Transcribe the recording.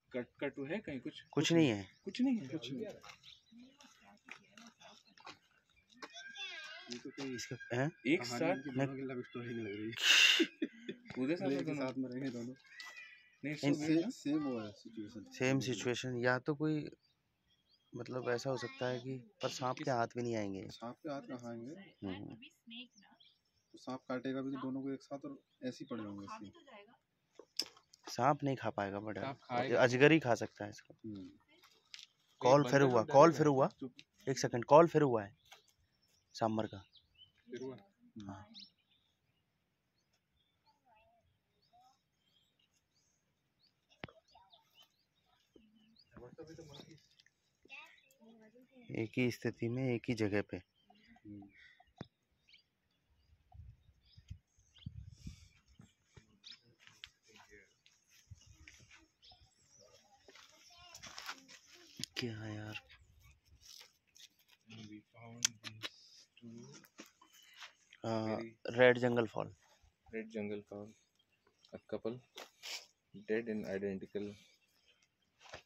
Cut है कहीं कुछ नहीं है। कुछ नहीं है। ये तो कोई इसके हैं एक साथ की लव स्टोरी लग रही है। उधर साथ में रहेंगे दोनों। नहीं सेम वो है सिचुएशन। सेम सिचुएशन या तो कोई मतलब ऐसा हो सकता है कि पर सांप के हाथ भी नहीं आएंगे। सांप के हाथ कहाँ आएंगे? तो सांप काटेगा भी तो दोनों को एक साथ और ऐसे ही पड़े होंगे। सांप नहीं खा पाएगा बड़ा, अजगर ही खा सकता है इसको। कॉल फिर हुआ एक सेकंड, कॉल फिर हुआ है सांबर का। हाँ। एक ही स्थिति में एक ही जगह पे। क्या है यार? Red jungle fall. A couple dead in identical